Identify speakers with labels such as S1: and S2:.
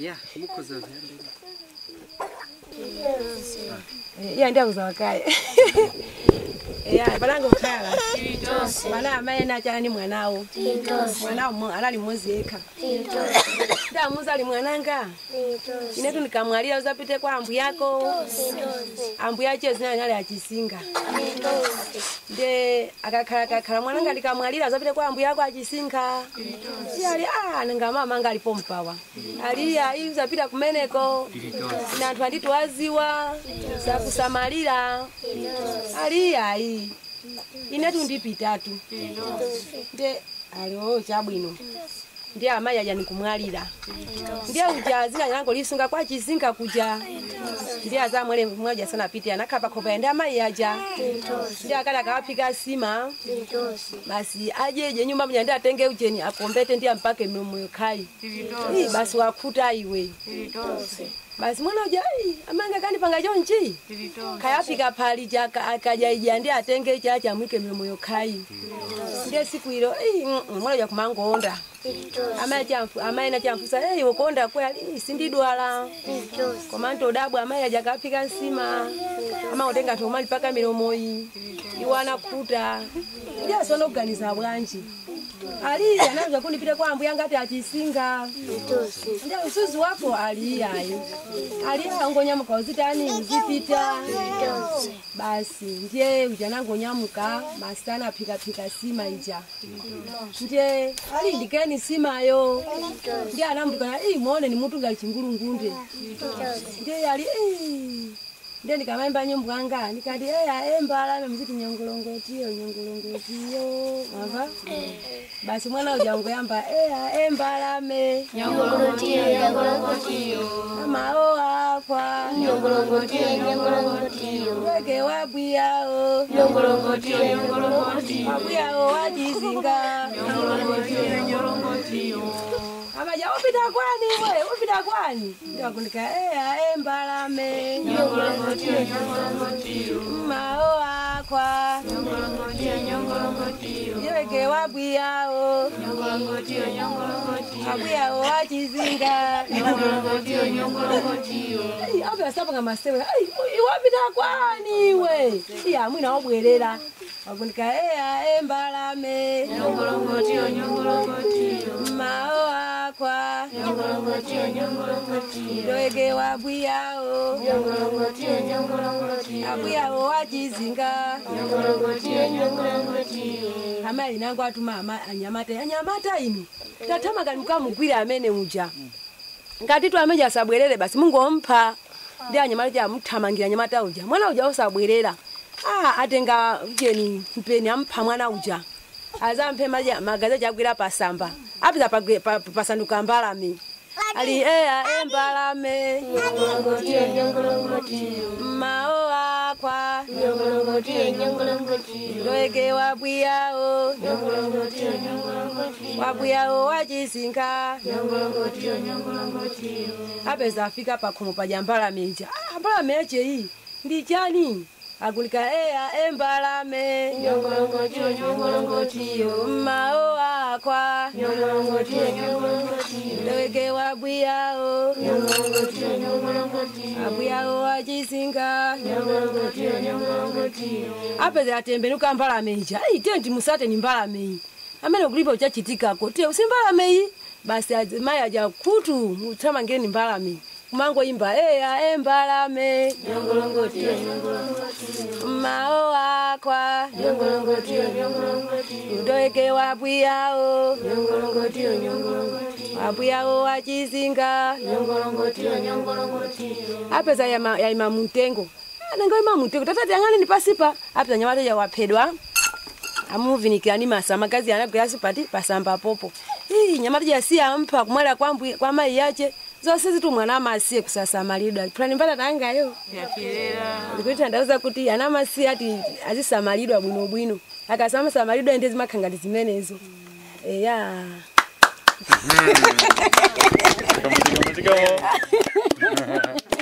S1: Yeah, mukoza.
S2: Yeah, ndio kuzawakaye. Yeah, balango khala. Bana amaye chani mwanao. Mwanao anali mozeka. Nda muzali mwananga. Inetu nikamwalira uzapite kwa ambu yako. Ambu yache zina nali achisinga. Nde akakhala mwananga ndikamwalira uzapite kwa ambu yako achisinga. Yali nanga mama anga alipompawa. Aliya uzapita kumeneko. Na anthu anditu waziwa za kusamalira. Aliya inetu ndipitatu. Nde aliwo chabwino. Ndiye amayi aja nikumwalira. Ndiye ujazina yango lisunga kwa chizinga kuja. Ndiye azamwele mmoja sana pita anakapa kopa ndiye amayi aja. Ndiye akala kawapika sima. Basi ajeje nyumba mnya ndiye atenge ujeni akombete ndiye mpake mmoyo kai. Basi wakuta iwe. Basi mwana uja amanga kani panga jonchi. Kayapika pali jaka akaja ija ndiye atenge chacha mwike mmoyo kai. Ndiye siku hilo mwana uja kumangonda. Amaye na chamfusa ukonda kweli sindidwala komando dabu amaye ajakapika nsima ama utenga tomali paka milomoyi iwana kuta ndia sono kuganiza bwanji ali anaanza kunipita kwa ambu yanga ati achisinga ndia usuzu wako ali angonyamuka uzitani uzipita basi ndiye ujanango nyamuka masana pika sima ija ndiye ali ndikeni sima yo ndiye anambukana muone ni mtu ngali chingurungunde ndiye ali ndiye nikamemba nyumbwanga nikadi embala mziki nyongolongotiyo mava basi mwana ujango yamba embala me
S3: nyongolongotiyo
S2: mao akwa
S3: nyongolongotiyo
S2: weke wabuyao
S3: nyongolongotiyo
S2: wabuyao wajizinga
S3: nyongolongotiyo
S2: amaja upita kwani ndio kunika embala me
S3: nyongolongotiyo
S2: mao akwa
S3: nyongolongotiyo
S2: weke wabuyao wabuyao wajizinga
S3: nyongolongotiyo
S2: apa sapa ngamasewe iwapita kwani we mwina obwerera akunika embala me
S3: nyongolongotiyo
S2: mao akwa weke wabuyao wabuyao wajizinga amali nangu atuma anyamata inu tatama kanuka mugwira amene uja ngati tu ameja sabwerere basi Mungu ompa ndi anyamata ja muthamangira anyamata uja mwana uja osabwerera atenga ujeni mpeni ampa mwana uja azampe magaza jagwira pasamba apita pasanduka mbalame ali embalame mao akwa weke wabuyao wajizinga apeza afika pakhomo paja mbalame ija mbalame eche iyi ndi chani akulika embalame
S3: nyongolongotiyo
S2: mao akwa weke wabuyao abuyao wajizinga apeza atembenuka mbalame ija tenti musate ni mbalame iyi amene kulipo chachitikako te usimbalame iyi basi mayi aja kutu mutamangeni mbalame kumango imba embalame mao akwa weke wabuyao wabuyao wajizinga apeza yaima mutengo nengo ima mutengo tatati angani ni pasipa apeza nyamata ya wapedwa amuvinikirani masa magazi anagwira sipati pasamba popo nyamata ya si ampa kumwala kwa mai yache zose zitu mwana amasiye kusasamalidwa plani mbata tangayo
S3: yakirera
S2: ndikuita ndauza kuti ana amasiye ati azisamalidwa bwino akasama samalidwa ndezi makangati zimenezo
S4: Kamu